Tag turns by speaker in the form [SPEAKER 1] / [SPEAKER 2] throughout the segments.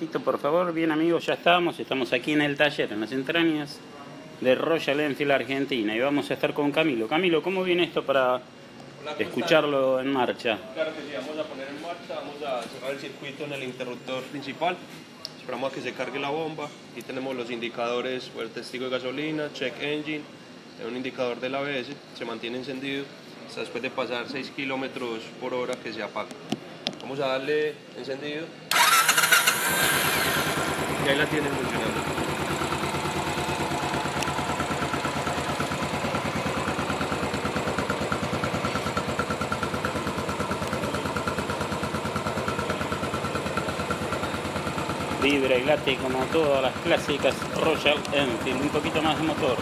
[SPEAKER 1] momentito, por favor. Bien, amigos, ya estamos aquí en el taller, en las entrañas de Royal Enfield Argentina, y vamos a estar con Camilo. Camilo, ¿cómo viene esto para escucharlo en marcha?
[SPEAKER 2] Claro que sí, vamos a poner en marcha, vamos a cerrar el circuito en el interruptor principal. Esperamos a que se cargue la bomba. Aquí tenemos los indicadores, el testigo de gasolina, check engine, un indicador del ABS, se mantiene encendido hasta después de pasar 6 kilómetros por hora que se apaga. Vamos a darle encendido y ahí la tienen funcionando.
[SPEAKER 1] Vibra y late como todas las clásicas Royal Enfield. Un poquito más de motor.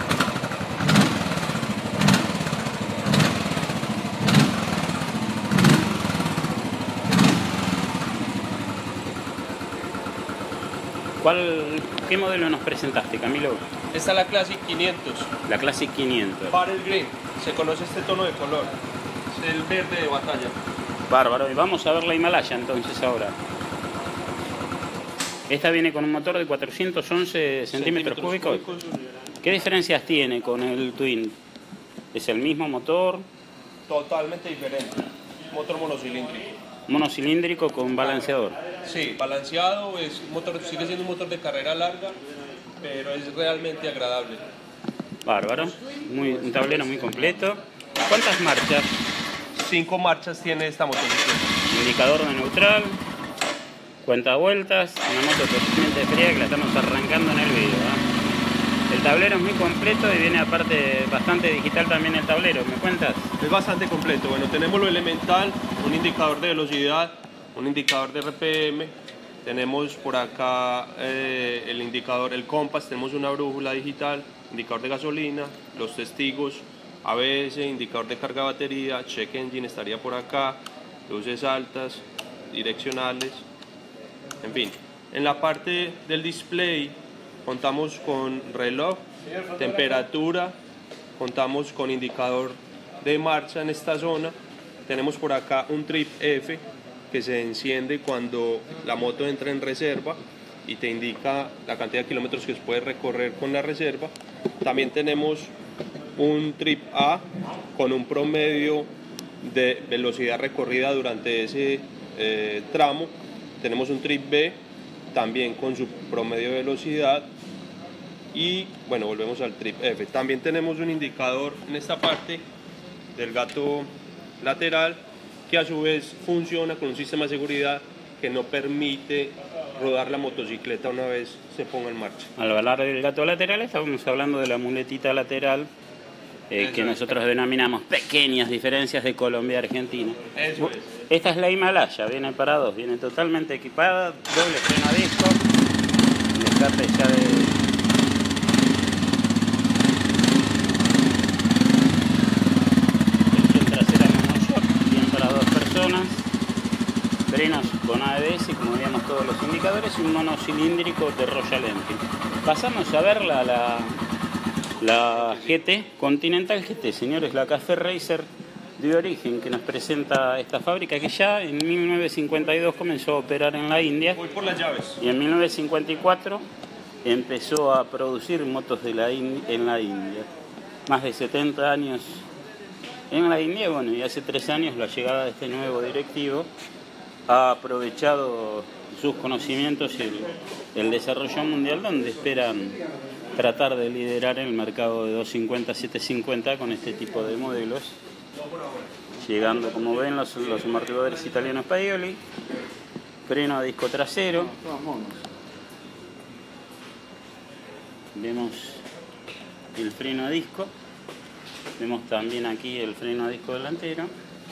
[SPEAKER 1] ¿Qué modelo nos presentaste, Camilo?
[SPEAKER 2] Esta es la Classic 500.
[SPEAKER 1] La Classic 500.
[SPEAKER 2] Battle Green, se conoce este tono de color. Es el verde de batalla.
[SPEAKER 1] Bárbaro. Y vamos a ver la Himalaya entonces ahora. Esta viene con un motor de 411 centímetros cúbicos. ¿Qué diferencias tiene con el Twin? ¿Es el mismo motor?
[SPEAKER 2] Totalmente diferente. Motor monocilíndrico.
[SPEAKER 1] Monocilíndrico con balanceador.
[SPEAKER 2] Sí, balanceado, sigue siendo un motor de carrera larga, pero es realmente agradable.
[SPEAKER 1] Bárbaro. Un tablero muy completo. ¿Cuántas marchas?
[SPEAKER 2] 5 marchas tiene esta motocicleta.
[SPEAKER 1] Indicador de neutral. Cuenta vueltas. Una moto totalmente fría que la estamos arrancando en el video, ¿eh? El tablero es muy completo y viene aparte bastante digital también el tablero. ¿Me cuentas?
[SPEAKER 2] Es bastante completo. Bueno, tenemos lo elemental, un indicador de velocidad, un indicador de RPM, tenemos por acá el indicador, el compás, tenemos una brújula digital, indicador de gasolina, los testigos, ABS, indicador de carga de batería, check engine estaría por acá, luces altas, direccionales, en fin. En la parte del display contamos con reloj, temperatura, contamos con indicador de marcha en esta zona, tenemos por acá un trip F que se enciende cuando la moto entra en reserva y te indica la cantidad de kilómetros que puedes recorrer con la reserva. También tenemos un trip A con un promedio de velocidad recorrida durante ese tramo. Tenemos un trip B también con su promedio de velocidad. Y bueno, volvemos al trip F. También tenemos un indicador en esta parte del gato lateral que a su vez funciona con un sistema de seguridad que no permite rodar la motocicleta una vez se ponga en marcha.
[SPEAKER 1] Al hablar del gato lateral estábamos hablando de la muletita lateral que nosotros denominamos pequeñas diferencias de Colombia y Argentina.
[SPEAKER 2] Eso es.
[SPEAKER 1] Esta es la Himalaya, viene para dos, viene totalmente equipada, doble freno a disco, descarte ya de... frenos con ABS, como veíamos todos los indicadores, y un monocilíndrico de Royal Enfield. Pasamos a ver la GT, Continental GT, señores, la Café Racer de origen que nos presenta esta fábrica que ya en 1952 comenzó a operar en la India.
[SPEAKER 2] Voy por las llaves.
[SPEAKER 1] Y en 1954 empezó a producir motos en la India. Más de 70 años en la India, bueno, y hace 3 años la llegada de este nuevo directivo ha aprovechado sus conocimientos y el desarrollo mundial, donde esperan tratar de liderar el mercado de 250-750 con este tipo de modelos, llegando, como ven, los amortiguadores italianos Paoli, freno a disco trasero, vemos el freno a disco, vemos también aquí el freno a disco delantero.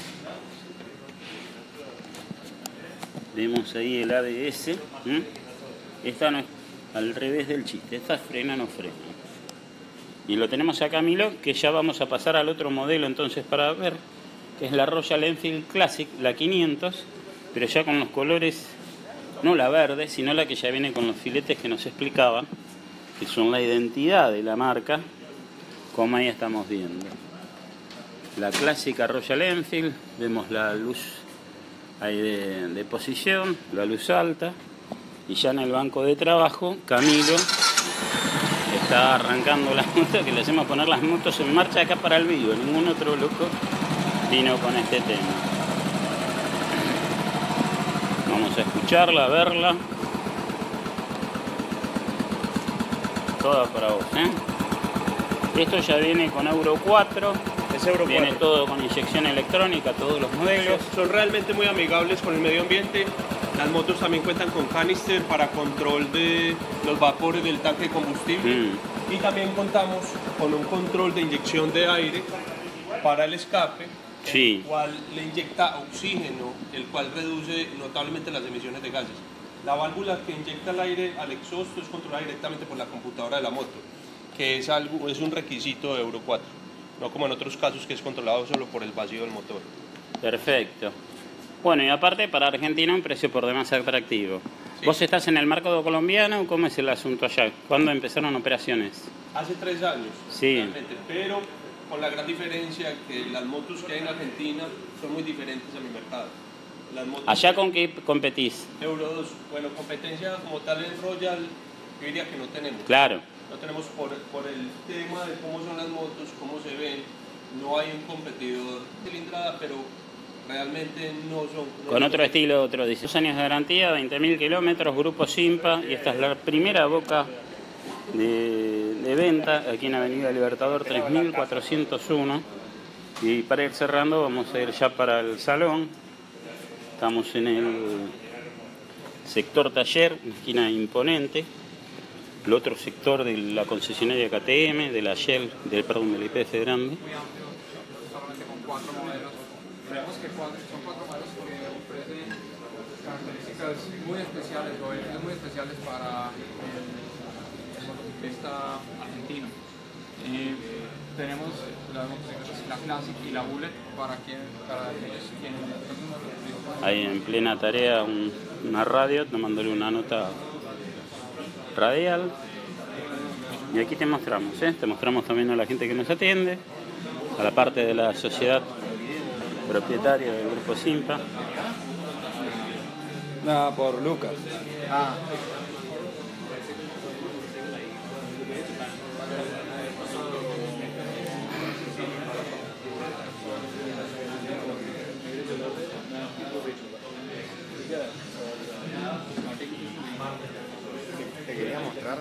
[SPEAKER 1] Vemos ahí el ABS. Esta no es al revés del chiste, esta frena no frena. Y lo tenemos a Camilo, que ya vamos a pasar al otro modelo entonces para ver, que es la Royal Enfield Classic, la 500, pero ya con los colores, no la verde, sino la que ya viene con los filetes que nos explicaban, que son la identidad de la marca, como ahí estamos viendo. La clásica Royal Enfield, vemos la luz ahí de posición, la luz alta, Y ya en el banco de trabajo, Camilo está arrancando las motos, que le hacemos poner las motos en marcha acá para el vivo. Ningún otro loco vino con este tema. Vamos a escucharla, a verla. Toda para vos, Esto ya viene con Euro 4.
[SPEAKER 2] Es Euro 4.
[SPEAKER 1] Viene todo con inyección electrónica, todos los modelos.
[SPEAKER 2] Son realmente muy amigables con el medio ambiente. Las motos también cuentan con canister para control de los vapores del tanque de combustible. Y también contamos con un control de inyección de aire para el escape,
[SPEAKER 1] Sí.
[SPEAKER 2] el cual le inyecta oxígeno, el cual reduce notablemente las emisiones de gases. La válvula que inyecta el aire al exhausto es controlada directamente por la computadora de la moto, que es un requisito de Euro 4, no como en otros casos que es controlado solo por el vacío del motor.
[SPEAKER 1] Perfecto. Bueno, y aparte para Argentina un precio por demás atractivo.
[SPEAKER 2] Sí.
[SPEAKER 1] ¿Vos estás en el mercado colombiano? ¿Cómo es el asunto allá? ¿Cuándo empezaron operaciones?
[SPEAKER 2] Hace 3 años,
[SPEAKER 1] Sí.
[SPEAKER 2] realmente, pero con la gran diferencia que las motos que hay en Argentina son muy diferentes a mi mercado. Las motos
[SPEAKER 1] ¿Allá con qué competís?
[SPEAKER 2] Euro 2, bueno, competencia como tal en Royal, yo diría que no tenemos.
[SPEAKER 1] Claro.
[SPEAKER 2] No tenemos por el tema de cómo son las motos, cómo se ven, no hay un competidor de cilindrada, pero realmente no son...
[SPEAKER 1] Con otro estilo, otro dice. 2 años de garantía, 20.000 kilómetros, Grupo Simpa, y esta es la primera boca de venta aquí en Avenida Libertador 3401. Y para ir cerrando vamos a ir ya para el salón. Estamos en el sector taller, una esquina imponente. El otro sector de la concesionaria KTM, de la Shell, de la YPF grande.
[SPEAKER 3] Con 4 modelos. Creemos que son 4 modelos que ofrecen características muy especiales o beneficios muy especiales para el motociclista argentino. Tenemos las motocicletas, la Classic y la Bullet, para aquellos quienes
[SPEAKER 1] Ahí en plena tarea una radio, tomándole una nota radial. Y aquí te mostramos, te mostramos también a la gente que nos atiende, a la parte de la sociedad propietaria del Grupo Simpa.
[SPEAKER 4] Nada, por Lucas.
[SPEAKER 5] Te quería mostrar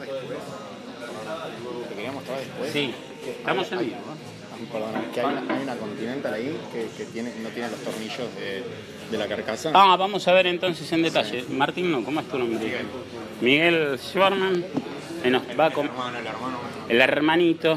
[SPEAKER 5] después.
[SPEAKER 1] Sí, estamos en vivo.
[SPEAKER 5] Perdona, que hay una Continental ahí que no tiene los tornillos de la carcasa.
[SPEAKER 1] Vamos a ver entonces en detalle. Martín, no, ¿cómo es tu nombre? Miguel Schwarman. Nos va con el hermanito.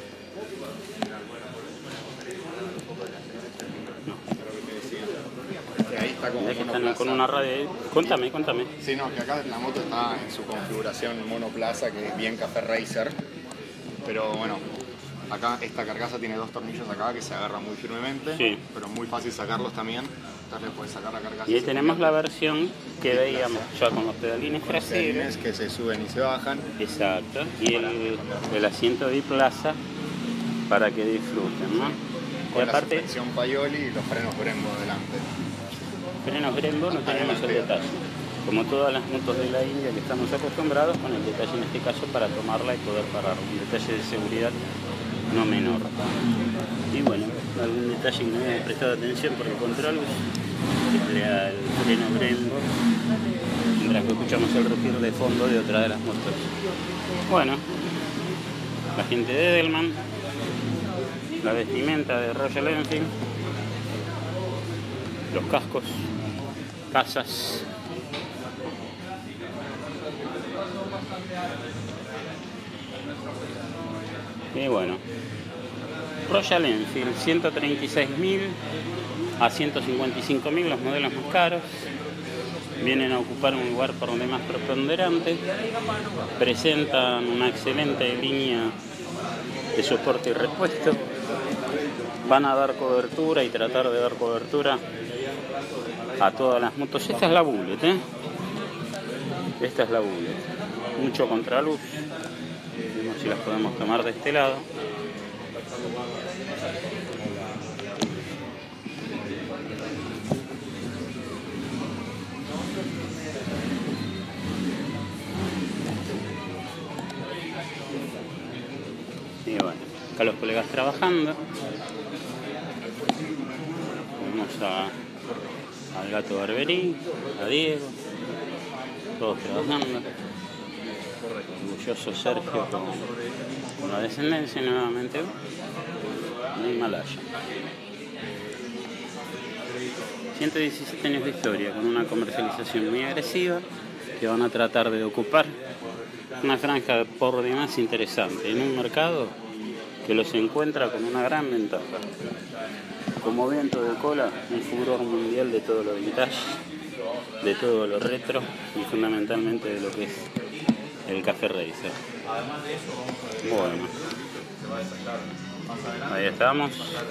[SPEAKER 5] Ahí está como
[SPEAKER 1] Que están
[SPEAKER 5] monoplaza.
[SPEAKER 1] con una radio ahí. Contame.
[SPEAKER 5] Sí, no, que acá la moto está en su configuración monoplaza, que es bien café racer. Pero bueno, acá esta carcasa tiene 2 tornillos acá que se agarran muy firmemente,
[SPEAKER 1] Sí.
[SPEAKER 5] pero muy fácil sacarlos también. Entonces le puedes sacar la carcasa.
[SPEAKER 1] Y ahí tenemos la versión que veíamos ya con los pedalines traseros.
[SPEAKER 5] Pedalines que se suben y se bajan.
[SPEAKER 1] Exacto. Y el asiento biplaza para que disfruten, ¿no? Y
[SPEAKER 5] Con la
[SPEAKER 1] aparte,
[SPEAKER 5] suspensión Paioli y los frenos Brembo delante.
[SPEAKER 1] frenos Brembo no tenemos el detalle. Como todas las motos de la India que estamos acostumbrados, con el detalle en este caso para tomarla y poder parar. Un detalle de seguridad no menor. Y bueno, algún detalle que no habíamos prestado atención por el control, el freno Brembo, mientras que escuchamos el rugir de fondo de otra de las motos. Bueno, la gente de Edelman, la vestimenta de Royal Enfield, los cascos, casas. Y bueno, Royal Enfield, 136.000 a 155.000 los modelos más caros. Vienen a ocupar un lugar por demás preponderante. Presentan una excelente línea de soporte y repuesto. Van a dar cobertura y tratar de dar cobertura a todas las motos. Esta es la Bullet, Esta es la Bullet. Mucho contraluz. Vemos si las podemos tomar de este lado. Acá los colegas trabajando. Vamos al Gato Barberí, a Diego, todos trabajando. Orgulloso Sergio con la descendencia nuevamente de Himalaya. 117 años de historia, con una comercialización muy agresiva, que van a tratar de ocupar una franja por demás interesante en un mercado que los encuentra con una gran ventaja. Como viento de cola, un furor mundial de todo lo vintage, de todo lo retro y fundamentalmente de lo que es el Café Racer. Bueno, ahí estamos.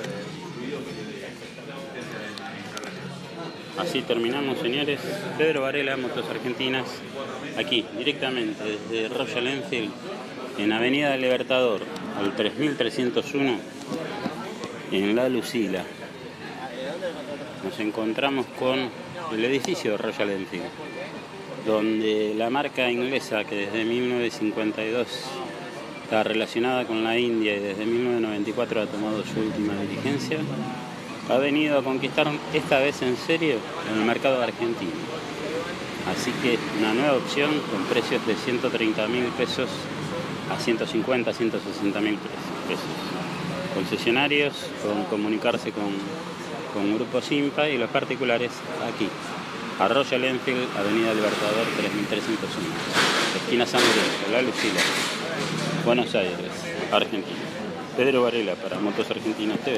[SPEAKER 1] Así terminamos, señores. Pedro Varela, Motos Argentinas, aquí directamente desde Royal Enfield, en Avenida Libertador, al 3301, en La Lucila. Nos encontramos con el edificio de Royal Enfield, donde la marca inglesa, que desde 1952 está relacionada con la India y desde 1994 ha tomado su última diligencia, ha venido a conquistar esta vez en serio en el mercado argentino. Así que una nueva opción con precios de 130.000 pesos a 150, 160.000 pesos. Concesionarios, con comunicarse con Grupo Simpa, y los particulares aquí, a Royal Enfield, Avenida Libertador 3301, esquina San Lorenzo, La Lucila, Buenos Aires, Argentina. Pedro Varela para Motos Argentinas TV.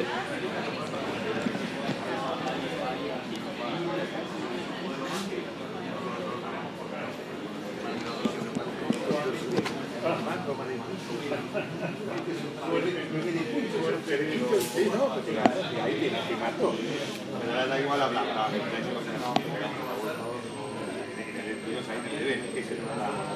[SPEAKER 5] Ahí tiene que matar. Pero da igual hablar.